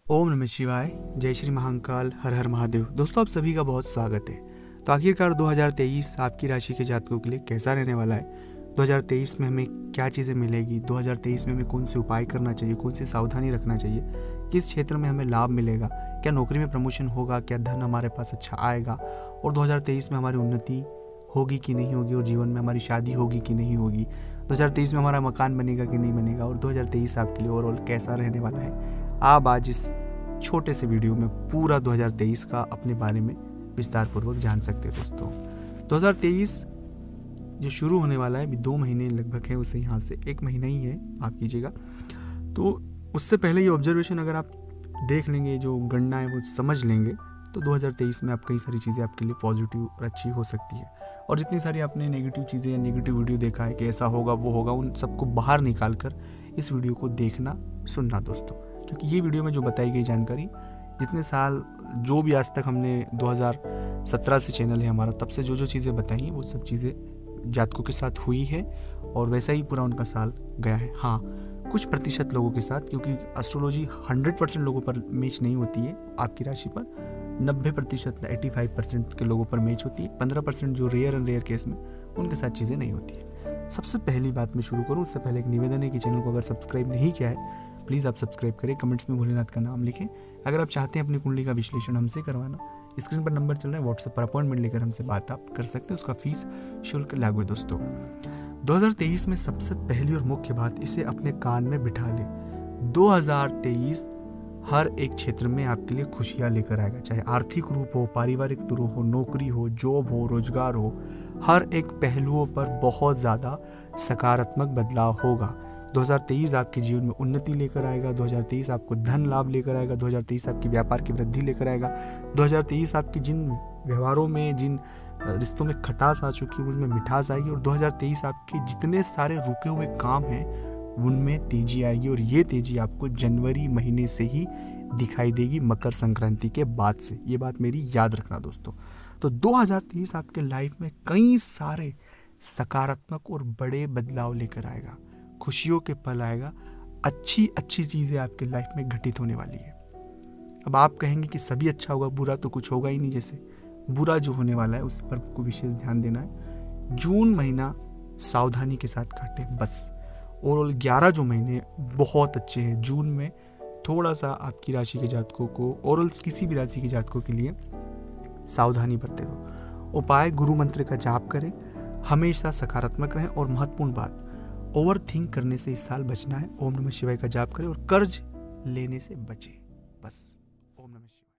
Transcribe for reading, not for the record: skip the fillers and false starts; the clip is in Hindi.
ओम नमः शिवाय। जय श्री महाकाल, हर हर महादेव। दोस्तों, आप सभी का बहुत स्वागत है। तो आखिरकार 2023 आपकी राशि के जातकों के लिए कैसा रहने वाला है? 2023 में हमें क्या चीज़ें मिलेगी? 2023 में हमें कौन से उपाय करना चाहिए, कौन सी सावधानी रखना चाहिए, किस क्षेत्र में हमें लाभ मिलेगा, क्या नौकरी में प्रमोशन होगा, क्या धन हमारे पास अच्छा आएगा, और 2023 में हमारी उन्नति होगी कि नहीं होगी, और जीवन में हमारी शादी होगी कि नहीं होगी, 2023 में हमारा मकान बनेगा कि नहीं बनेगा, और 2023 आपके लिए ओवरऑल कैसा रहने वाला है। आप आज इस छोटे से वीडियो में पूरा 2023 का अपने बारे में विस्तार पूर्वक जान सकते हैं। दोस्तों, 2023 जो शुरू होने वाला है, अभी 2 महीने लगभग है, उसे यहाँ से 1 महीना ही है, माफ कीजिएगा। तो उससे पहले ये ऑब्जर्वेशन अगर आप देख लेंगे, जो गणना है वो समझ लेंगे, तो 2023 में आप कई सारी चीज़ें आपके लिए पॉजिटिव और अच्छी हो सकती है। और जितनी सारी आपने नेगेटिव चीज़ें या नेगेटिव वीडियो देखा है कि ऐसा होगा वो होगा, उन सबको बाहर निकाल कर इस वीडियो को देखना सुनना दोस्तों, क्योंकि ये वीडियो में जो बताई गई जानकारी जितने साल जो भी आज तक हमने 2017 से चैनल है हमारा, तब से जो चीज़ें बताई हैं वो सब चीज़ें जातकों के साथ हुई है और वैसा ही पूरा उनका साल गया है। हाँ, कुछ प्रतिशत लोगों के साथ, क्योंकि एस्ट्रोलॉजी 100% लोगों पर मैच नहीं होती है। आपकी राशि पर 90% 85% के लोगों पर मैच होती है। 15% जो रेयर केस में उनके साथ चीज़ें नहीं होती है। सबसे पहली बात मैं शुरू करूँ उससे पहले एक निवेदन है कि चैनल को अगर सब्सक्राइब नहीं किया है, प्लीज़ आप सब्सक्राइब करें, कमेंट्स में भोलेनाथ का नाम लिखें। अगर आप चाहते हैं अपनी कुंडली का विश्लेषण हमसे करवाना, स्क्रीन पर नंबर चल रहा है, व्हाट्सएप पर अपॉइंटमेंट लेकर हमसे बात आप कर सकते हैं। उसका फीस शुल्क लागू है। दोस्तों, 2023 में सबसे पहली और मुख्य बात, इसे अपने कान में बिठा लें। 2023 हर एक क्षेत्र में आपके लिए खुशियाँ लेकर आएगा, चाहे आर्थिक रूप हो, पारिवारिक रूप हो, नौकरी हो, जॉब हो, रोजगार हो। हर एक पहलुओं पर बहुत ज़्यादा सकारात्मक बदलाव होगा। 2023 आपके जीवन में उन्नति लेकर आएगा। 2023 आपको धन लाभ लेकर आएगा। 2023 आपकी व्यापार की वृद्धि लेकर आएगा। 2023 आपकी जिन व्यवहारों में, जिन रिश्तों में खटास आ चुकी है, उनमें मिठास आएगी। और 2023 आपके जितने सारे रुके हुए काम हैं उनमें तेजी आएगी, और ये तेजी आपको जनवरी महीने से ही दिखाई देगी, मकर संक्रांति के बाद से। ये बात मेरी याद रखना दोस्तों। तो 2023 आपके लाइफ में कई सारे सकारात्मक और बड़े बदलाव लेकर आएगा, खुशियों के पल आएगा, अच्छी अच्छी चीज़ें आपके लाइफ में घटित होने वाली है। अब आप कहेंगे कि सभी अच्छा होगा, बुरा तो कुछ होगा ही नहीं। जैसे बुरा जो होने वाला है उस पर आपको विशेष ध्यान देना है। जून महीना सावधानी के साथ काटे बस। ओवरऑल 11 जो महीने बहुत अच्छे हैं। जून में थोड़ा सा आपकी राशि के जातकों को, ओवरऑल किसी भी राशि के जातकों के लिए सावधानी बरते दो। उपाय, गुरु मंत्र का जाप करें, हमेशा सकारात्मक रहें, और महत्वपूर्ण बात, ओवर थिंक करने से इस साल बचना है। ओम नमः शिवाय का जाप करें और कर्ज लेने से बचें। बस ओम नमः शिवाय।